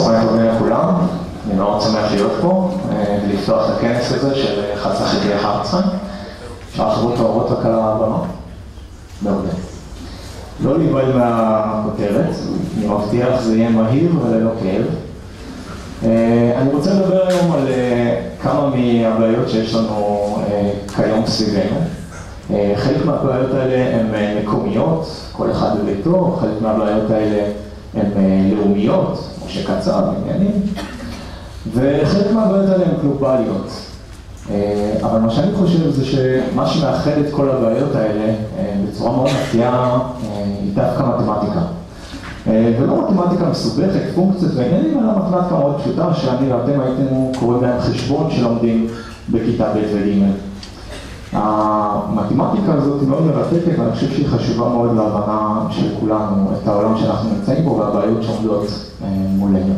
צהריים טובים לכולם, אני מאוד שמח להיות פה ולפתוח את הכנס הזה של חצי חלקי 11. אפשר לחברות האורות רק על הבמה? מעולה. לא להיבהל מהכותרת, אני מבטיח זה יהיה מהיר וללא כאב. אני רוצה לדבר היום על כמה מהבעיות שיש לנו כיום סביבנו. חלק מהבעיות האלה הן מקומיות, כל אחד בביתו, חלק מהבעיות האלה הן לאומיות, כמו שקצר, עניינים, וחלק מהבעיות האלה הן גלובליות. אבל מה שאני חושב זה שמה שמאחד את כל הבעיות האלה בצורה מאוד מפתיעה היא דווקא מתמטיקה. ולא מתמטיקה מסובכת, פונקציות ועניינים, אלא מתמטיקה מאוד פשוטה שאני ואתם הייתם קוראים להם חשבון שלומדים בכיתה ב' וג'. המתמטיקה הזאת היא מאוד מרתקת ואני חושב שהיא חשובה מאוד להבנה של כולנו, את העולם שאנחנו נמצאים בו והבעיות שעומדות מולנו.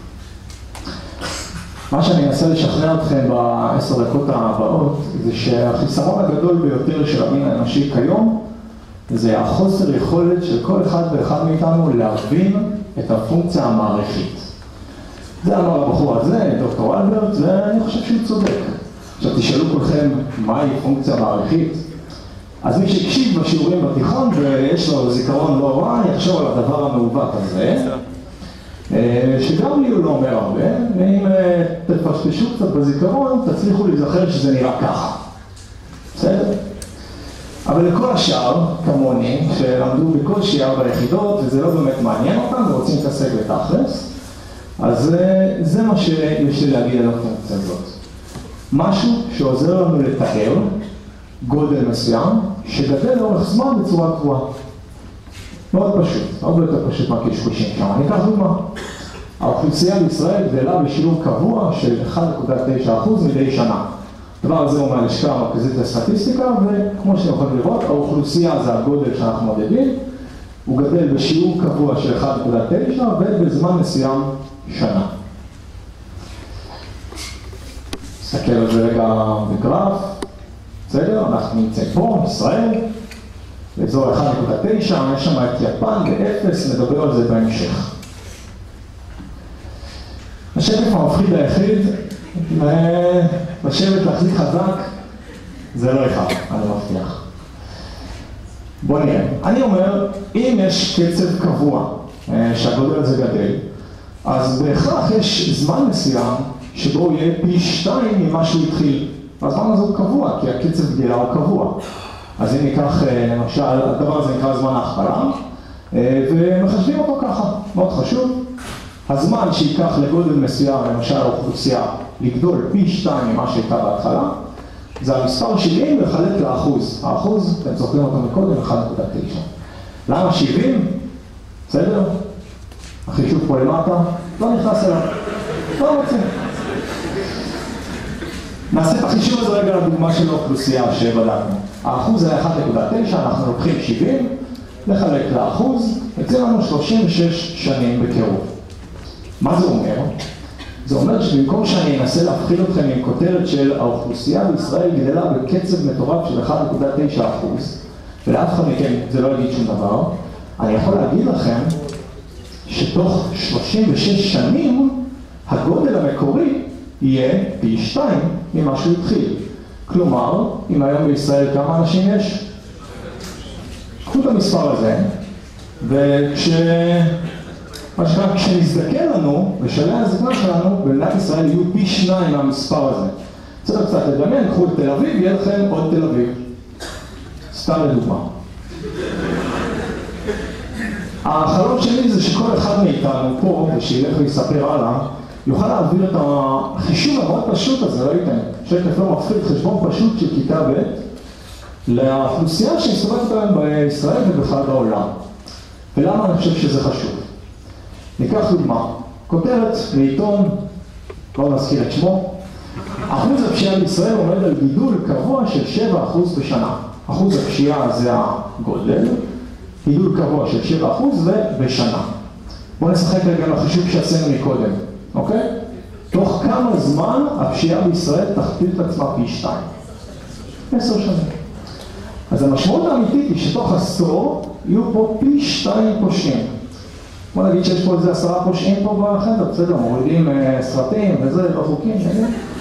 מה שאני אנסה לשכנע אתכם ב10 דקות הבאות זה שהחיסרון הגדול ביותר של המין האנושי כיום זה החוסר יכולת של כל אחד ואחד מאיתנו להבין את הפונקציה המערכית. זה אמר הבחור הזה, דוקטור אלברט, ואני חושב שהוא צודק. עכשיו תשאלו כולכם מהי פונקציה מערכית. אז מי שהקשיב בשיעורים בתיכון ויש לו זיכרון לא רע, יחשוב על הדבר המעוות הזה, שגם לי הוא לא אומר הרבה, ואם תפשפשו קצת בזיכרון, תצליחו להיזכר שזה נראה ככה. בסדר? אבל לכל השאר, כמוני, שלמדו בקושי 4 יחידות, וזה לא באמת מעניין אותם, ורוצים להתעסק בתכלס, אז זה מה שיש לי להגיד על הפונקציה הזאת. משהו שעוזר לנו לתאר גודל מסוים, שגדל לאורך זמן בצורה קבועה. מאוד פשוט, הרבה יותר פשוט מהקשקושים שם. אני אקח דוגמה. האוכלוסייה בישראל גדלה בשיעור קבוע של 1.9% מדי שנה. הדבר הזה הוא מהלשכה המרכזית לסטטיסטיקה, וכמו שאתם יכולים לראות, האוכלוסייה זה הגודל שאנחנו מודדים, הוא גדל בשיעור קבוע של 1.9 ובזמן מסוים שנה. נסתכל על זה רגע בגרף, בסדר? אנחנו נמצאים פה, ישראל, באזור 1.9, יש שם את יפן ב-0, נדבר על זה בהמשך. השקף המפחיד היחיד, לשבת להחזיק חזק, זה לא אחד, אני מבטיח. בוא נראה. אני אומר, אם יש קצב קבוע שהגודל הזה גדל, אז בהכרח יש זמן מסוים שבו יהיה פי 2 ממה שהוא התחיל. הזמן הזה הוא קבוע, כי הקצב גדילה הוא קבוע. אז אם ניקח, למשל, הדבר הזה נקרא זמן ההכפלה, ומחשבים אותו ככה, מאוד חשוב. הזמן שייקח לגודל מסוים, למשל האוכלוסייה, לגדול פי 2 ממה שהייתה בהתחלה, זה המספר 70 לחלק לאחוז. האחוז, אתם זוכרים אותו מקודם, 1.9. למה 70? בסדר? החישוב פה למטה, לא נכנס אליו. לא רוצה. נעשה את החישוב הזה רגע לדוגמה של האוכלוסייה שבדקנו. האחוז היה 1.9, אנחנו לוקחים 70, לחלק לאחוז, יצא לנו 36 שנים בקירוב. מה זה אומר? זה אומר שבמקום שאני אנסה להפחיד אתכם עם כותרת של האוכלוסייה בישראל גדלה בקצב מטורף של 1.9%, ולאף אחד מכם זה לא יגיד שום דבר, אני יכול להגיד לכם שתוך 36 שנים הגודל המקורי יהיה פי 2 ממה שהוא התחיל. כלומר, אם היום בישראל כמה אנשים יש? קחו את המספר הזה, כשנזדקן לנו, בשלבי הזקנה שלנו, במדינת ישראל יהיו פי 2 מהמספר הזה. צריך קצת לדמיין, קחו את תל אביב, יהיה לכם עוד תל אביב. סתם לדוגמה. החלום שלי זה שכל אחד מאיתנו פה, ושילך ויספר הלאה, יוכל להעביר את החישוב המאוד פשוט הזה, ראיתם? שקף לא מפחיד, חשבון פשוט של כיתה ב' לאוכלוסייה שהסתובבת להם בישראל ובכלל בעולם. ולמה אני חושב שזה חשוב? ניקח דוגמה, כותרת לעיתון, לא נזכיר את שמו, אחוז הפשיעה בישראל עומד על גידול קבוע של 7% בשנה. אחוז הפשיעה זה הגודל, גידול קבוע של 7% ובשנה. בואו נשחק רגע לחישוב שעשינו מקודם, אוקיי? תוך כמה זמן הפשיעה בישראל תכפיל את עצמה פי 2? 10 שנים. אז המשמעות האמיתית היא שתוך עשור יהיו פה פי 2 פושעים. בוא נגיד שיש פה איזה 10 פושעים פה בחדר, בסדר, מורידים סרטים וזה, לא חוקים, נגיד.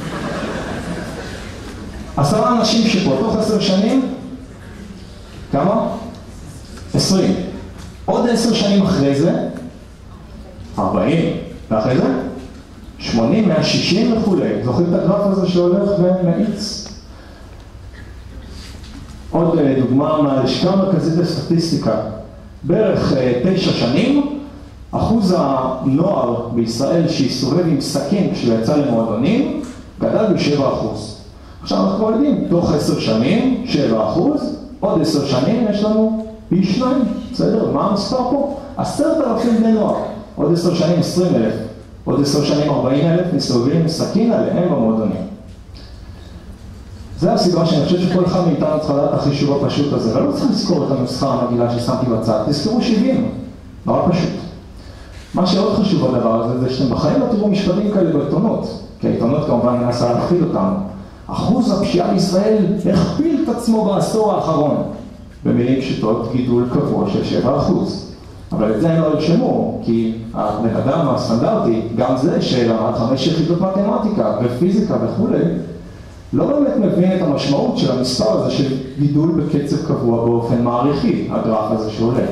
10 אנשים שפה, תוך 10 שנים, כמה? 20. עוד 10 שנים אחרי זה, 40. ואחרי זה? 80, 160 וכו'. זוכרים את הגרף הזה שהולך ומאיץ? עוד דוגמה מהלשכה המרכזית לסטטיסטיקה. בערך 9 שנים, אחוז הנוער בישראל שהסתובב עם סכין כשהוא יצא למועדונים, גדל ב7%. עכשיו אנחנו יודעים, תוך 10 שנים, 7%, עוד 10 שנים יש לנו פי 2, בסדר? מה המספר פה? 10,000 בני נוער. עוד 10 שנים 20,000, עוד 10 שנים 40,000 מסתובבים עם סכין עליהם במועדונים. זה הסיבה שאני חושב שכל אחד מאיתנו צריך לדעת את החישוב הפשוט הזה, ולא צריך לזכור את הנוסחה המגעילה ששמתי בצד, תזכרו 70, נורא פשוט. מה שעוד חשוב בדבר הזה זה שאתם בחיים לא תראו משפטים כאלה בעיתונות, כי העיתונות כמובן מנסה להכפיל אותנו. אחוז הפשיעה בישראל הכפיל את עצמו בעשור האחרון, במילים פשוטות גידול קבוע של 7%. אבל את זה הם לא ירשמו, כי הבן אדם הסטנדרטי, גם זה שלמד 5 יחידות מתמטיקה ופיזיקה וכו', לא באמת מבין את המשמעות של המספר הזה של גידול בקצב קבוע באופן מעריכי, הגרף הזה שעולה.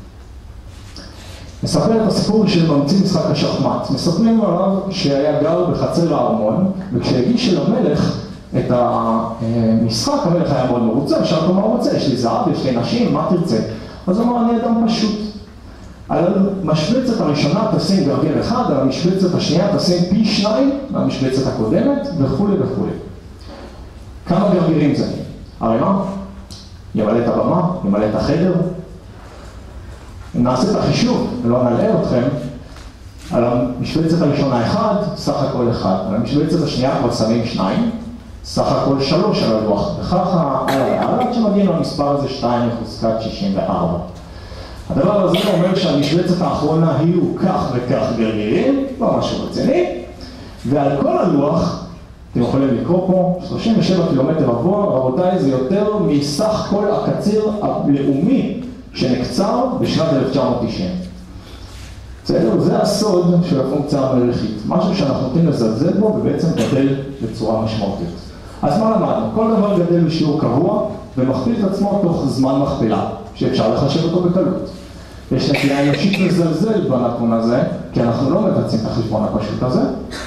מספר את הסיפור של ממציא משחק השחמט. מספרים עליו שהיה גר בחצר הארמון, וכשהגיש אל המלך את המשחק, המלך היה מאוד מרוצה, שאל אותו מה הוא רוצה, יש לי זהב, יש לי נשים, מה תרצה? אז הוא אמר, אני אדם פשוט. על המשבצת הראשונה תשים גרגר אחד, על המשבצת השנייה תשים פי 2 מהמשבצת הקודמת, וכו' וכו'. כמה גרגירים זה? הרי מה? ימלא את הבמה, ימלא את החדר. אם נעשה את החישוב, ולא נלאה אתכם, על המשבצת הראשונה 1, סך הכל 1. על המשבצת השנייה כבר שמים 2, סך הכל 3 על הלוח. וככה, עד שמגיעים למספר הזה 2 מחוזקת 64. הדבר הזה אומר שהמשבצת האחרונה יהיו כך וכך גרגירים, לא משהו רציני, ועל כל הלוח, אתם יכולים לקרוא פה, 37 קילומטר רבוע, רבותיי, זה יותר מסך כל הקציר הלאומי שנקצר בשנת 1990. בסדר? זה הסוד של הפונקציה המלאכית, משהו שאנחנו נותנים לזלזל בו ובעצם גדל בצורה משמעותית. אז מה למדנו? כל דבר גדל בשיעור קבוע ומכפיל את עצמו תוך זמן מכפלה, שאפשר לחשב אותו בקלות. יש נטייה אנושית לזלזל בנתון הזה, כי אנחנו לא מבצעים את החשבון הפשוט הזה.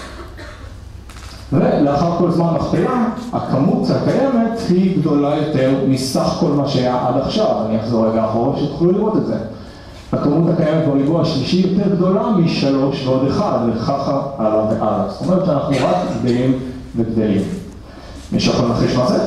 ולאחר כל זמן מכפלה, הכמות הקיימת היא גדולה יותר מסך כל מה שהיה עד עכשיו. אני אחזור רגע אחורה שתוכלו לראות את זה. הכמות הקיימת בריבוע השלישי יותר גדולה מ3 ועוד 1, וככה הלאה והלאה. זאת אומרת שאנחנו רק גדלים וגדלים. מישהו יכול לנחש מה זה?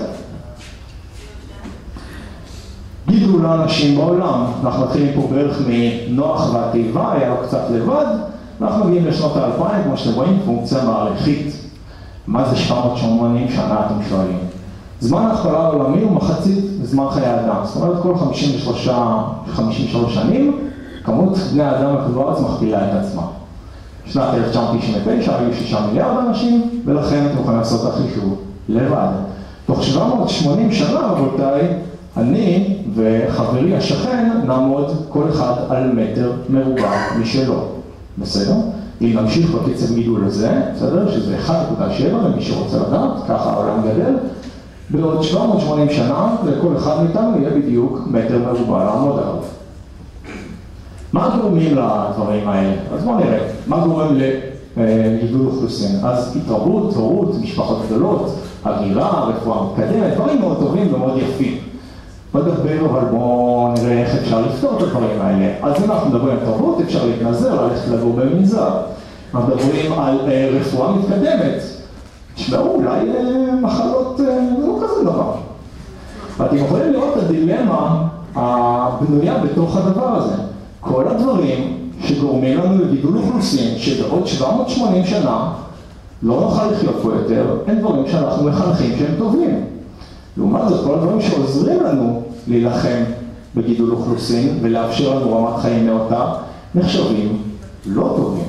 גידול האנשים בעולם. אנחנו מתחילים פה בערך מנוח והתיבה, היה לו קצת לבד, ואנחנו מגיעים לשנות ה-2000, כמו שאתם רואים, פונקציה מערכית. מה זה 780 שנה, אתם שואלים? זמן ההכפלה העולמי הוא מחצית זמן חיי האדם. זאת אומרת, כל 53 שנים, כמות בני האדם בכדור הארץ מכפילה את עצמה. בשנת 1999 היו 6 מיליארד אנשים, ולכן אתם יכולים לעשות את החישוב לבד. תוך 780 שנה, רבותיי, אני וחברי השכן נעמוד כל אחד על מטר מרובע משלו. בסדר? אם נמשיך בקצב גידול הזה, בסדר? שזה 1.7, למי שרוצה לדעת, ככה העולם גדל, בעוד 780 שנה, לכל אחד מאיתנו יהיה בדיוק מטר מרובע לעמוד עליו. מה גורמים לדברים האלה? אז בואו נראה. מה גורם לגידול אוכלוסין? אז התרבות, הורות, משפחות גדולות, הגירה, רפואה מתקדמת, דברים מאוד טובים ומאוד יפים. בדבר, אבל בואו נראה איך אפשר לפתור את הדברים האלה. אז אם אנחנו מדברים על תרבות, אפשר להתנזר, ללכת לגור במנזר. אנחנו מדברים על רפואה מתקדמת. תשמעו, אולי מחלות לא כזה דבר. ואתם יכולים לראות את הדילמה הבנויה בתוך הדבר הזה. כל הדברים שגורמים לנו לגידול אוכלוסין, שבעוד 780 שנה לא נוכל לחיות פה יותר, הם דברים שאנחנו מחנכים שהם טובים. לעומת זאת, כל הדברים שעוזרים לנו להילחם בגידול אוכלוסין ולאפשר לנו רמת חיים נאותה, נחשבים לא טובים.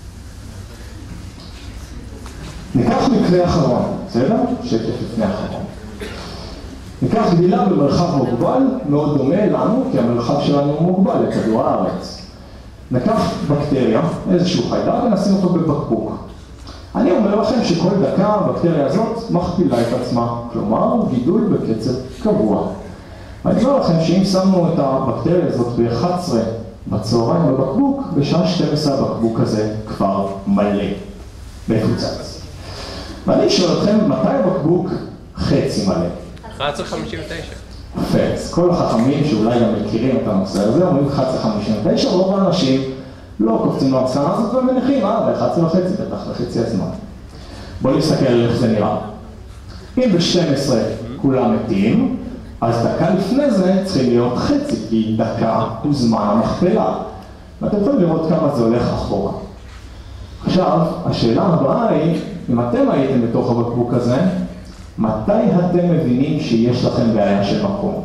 ניקח מקרה אחרון, בסדר? שקף לפני אחרון. ניקח גדילה במרחב מוגבל, מאוד דומה לנו, כי המרחב שלנו הוא מוגבל לכדור הארץ. נקף בקטריה, איזשהו חיידק, ונשים אותו בבקבוק. אני אומר לכם שכל דקה הבקטריה הזאת מכפילה את עצמה, כלומר גידול בקצב קבוע. ואני אומר לכם שאם שמנו את הבקטריה הזאת ב-11 בצהריים בבקבוק, בשעה 12 הבקבוק הזה כבר מלא, מפוצץ. ואני שואל אתכם, מתי הבקבוק חצי מלא? 11:59. יפה, אז כל החכמים שאולי גם מכירים את הנושא הזה, אומרים 11:59, רוב האנשים לא קופצים למסקנה הזאת ומניחים, ב-11:30, בטח לחצי הזמן. בואו נסתכל על איך זה נראה. אם ב-12 כולם מתים, אז דקה לפני זה צריכים להיות חצי, כי דקה הוא זמן המכפלה. ואתם יכולים לראות כמה זה הולך אחורה. עכשיו, השאלה הבאה היא, אם אתם הייתם בתוך הבקבוק הזה, מתי אתם מבינים שיש לכם בעיה של מקום?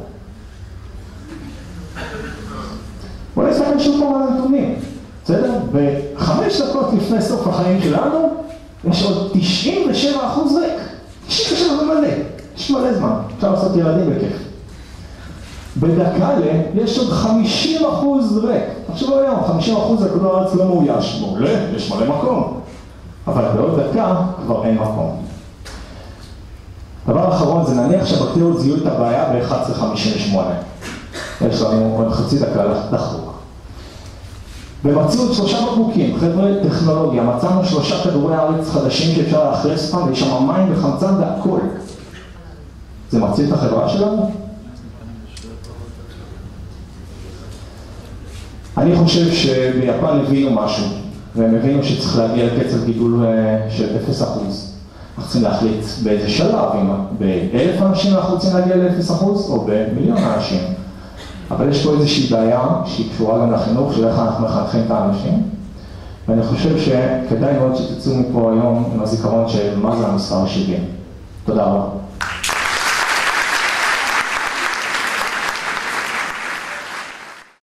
בואו נסתכל שוב פעם על הנתונים. בסדר? ב5 דקות לפני סוף החיים שלנו, יש עוד 97% ריק. 97% זה מלא. יש מלא זמן. אפשר לעשות ילדים בכיף. בדקה יש עוד 50% ריק. תחשבו היום, 50% הכדור הארץ לא מאויש. מעולה, יש מלא מקום. אבל בעוד דקה כבר אין מקום. דבר אחרון זה נניח שהבקטריות זיהו את הבעיה ב-11:58. יש לנו עוד חצי דקה לחוק. במצאו 3 בקבוקים, חבר'ה טכנולוגיה, מצאנו 3 כדורי הארץ חדשים שאפשר לאכלס אותם, ויש שם מים וחמצן והכל. זה מציל את החברה שלנו? אני חושב שביפן הבינו משהו, והם הבינו שצריך להגיע לקצב גידול של 0%. אנחנו צריכים להחליט באיזה שלב, אם ב1,000 אנשים אנחנו רוצים להגיע ל0% או ב1,000,000 אנשים. אבל יש פה איזושהי בעיה שהיא קשורה גם לחינוך של איך אנחנו מחנכים את האנשים. ואני חושב שכדאי מאוד שתצאו מפה היום עם הזיכרון של מה זה המספר 70. תודה רבה.